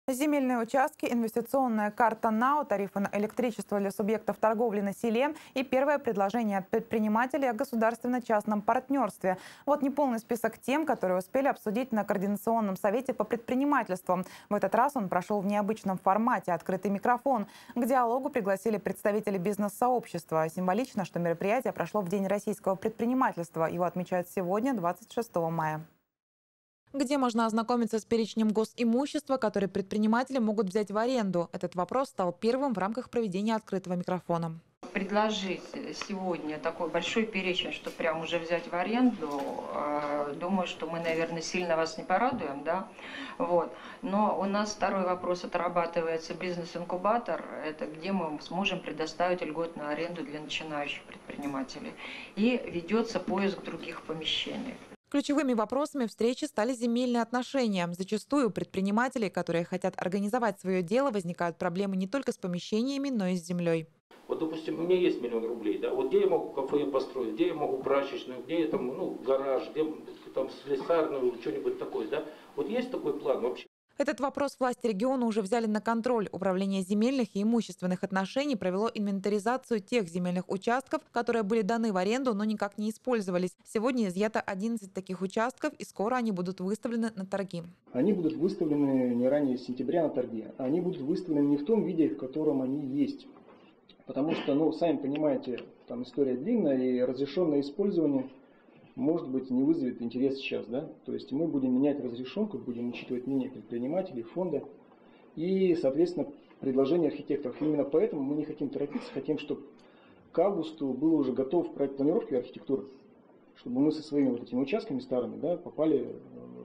Земельные участки, инвестиционная карта НАУ, тарифы на электричество для субъектов торговли на селе и первое предложение от предпринимателей о государственно-частном партнерстве. Вот неполный список тем, которые успели обсудить на Координационном совете по предпринимательству. В этот раз он прошел в необычном формате «Открытый микрофон». К диалогу пригласили представителей бизнес-сообщества. Символично, что мероприятие прошло в День российского предпринимательства. Его отмечают сегодня, 26 мая. Где можно ознакомиться с перечнем госимущества, которое предприниматели могут взять в аренду? Этот вопрос стал первым в рамках проведения открытого микрофона. Предложить сегодня такой большой перечень, что прям уже взять в аренду, думаю, что мы, наверное, сильно вас не порадуем, да? Вот. Но у нас второй вопрос отрабатывается бизнес-инкубатор, это где мы сможем предоставить льготную аренду для начинающих предпринимателей. И ведется поиск других помещений. Ключевыми вопросами встречи стали земельные отношения. Зачастую у предпринимателей, которые хотят организовать свое дело, возникают проблемы не только с помещениями, но и с землей. Вот, допустим, у меня есть 1 000 000 рублей, да, вот где я могу кафе построить, где я могу прачечную, где я там, гараж, где там слесарную, что-нибудь такое, да. Вот есть такой план вообще? Этот вопрос власти региона уже взяли на контроль. Управление земельных и имущественных отношений провело инвентаризацию тех земельных участков, которые были даны в аренду, но никак не использовались. Сегодня изъято 11 таких участков, и скоро они будут выставлены на торги. Они будут выставлены не ранее сентября на торги. Они будут выставлены не в том виде, в котором они есть. Потому что, сами понимаете, там история длинная, и разрешенное использование, может быть, не вызовет интерес сейчас, да? То есть мы будем менять разрешенку, будем учитывать мнение предпринимателей, фонда и, соответственно, предложения архитекторов. Именно поэтому мы не хотим торопиться, хотим, чтобы к августу был уже готов проект планировки архитектуры, чтобы мы со своими вот этими участками старыми, да, попали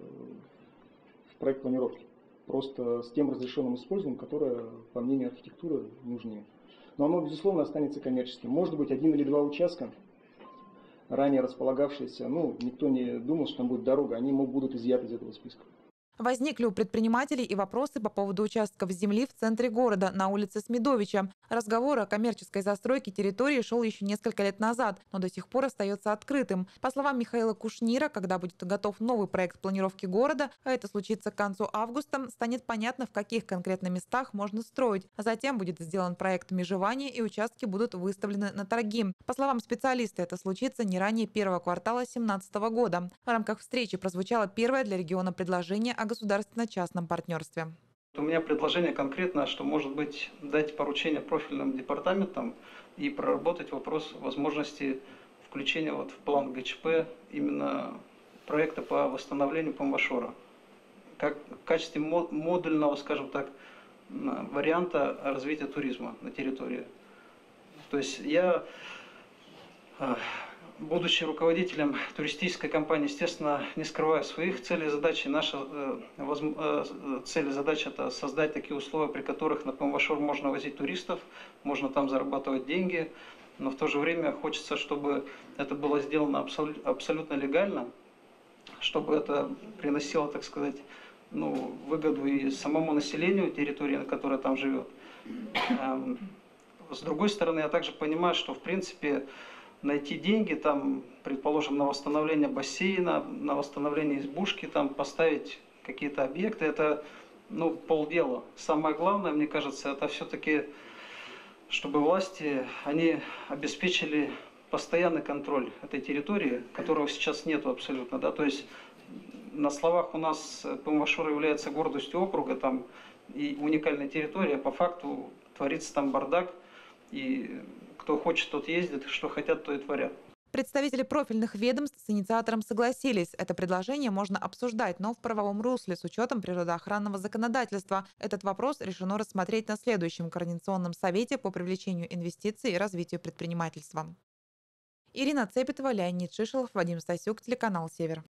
в проект планировки. Просто с тем разрешенным использованием, которое, по мнению архитектуры, нужнее. Но оно, безусловно, останется коммерческим. Может быть, 1 или 2 участка, ранее располагавшиеся, никто не думал, что там будет дорога, они будут изъяты из этого списка. Возникли у предпринимателей и вопросы по поводу участков земли в центре города, на улице Смедовича. Разговор о коммерческой застройке территории шел еще несколько лет назад, но до сих пор остается открытым. По словам Михаила Кушнира, когда будет готов новый проект планировки города, а это случится к концу августа, станет понятно, в каких конкретно местах можно строить. А затем будет сделан проект межевания, и участки будут выставлены на торги. По словам специалиста, это случится не ранее первого квартала 2017 года. В рамках встречи прозвучало первое для региона предложение о государственно-частном партнерстве. У меня предложение конкретно, что, может быть, дать поручение профильным департаментам и проработать вопрос возможности включения в план ГЧП именно проекта по восстановлению Памбашора. Как в качестве модульного, скажем так, варианта развития туризма на территории. То есть я, будучи руководителем туристической компании, естественно, не скрываю своих целей и задач. Наша цель и задача – это создать такие условия, при которых на Памбашор можно возить туристов, можно там зарабатывать деньги, но в то же время хочется, чтобы это было сделано абсолютно легально, чтобы это приносило, так сказать, выгоду и самому населению территории, на которой там живет. С другой стороны, я также понимаю, что, в принципе, найти деньги, там, предположим, на восстановление бассейна, на восстановление избушки, там, поставить какие-то объекты, это, полдела. Самое главное, мне кажется, это все-таки, чтобы власти, они обеспечили постоянный контроль этой территории, которого сейчас нету абсолютно, да, то есть на словах у нас Памбашор является гордостью округа, там, и уникальной территории, а по факту творится там бардак, и кто хочет, тот ездит, что хотят, то и творят. Представители профильных ведомств с инициатором согласились. Это предложение можно обсуждать, но в правовом русле с учетом природоохранного законодательства. Этот вопрос решено рассмотреть на следующем Координационном совете по привлечению инвестиций и развитию предпринимательства. Ирина Цепетова, Леонид Шишелов, Вадим Стасюк, телеканал «Север».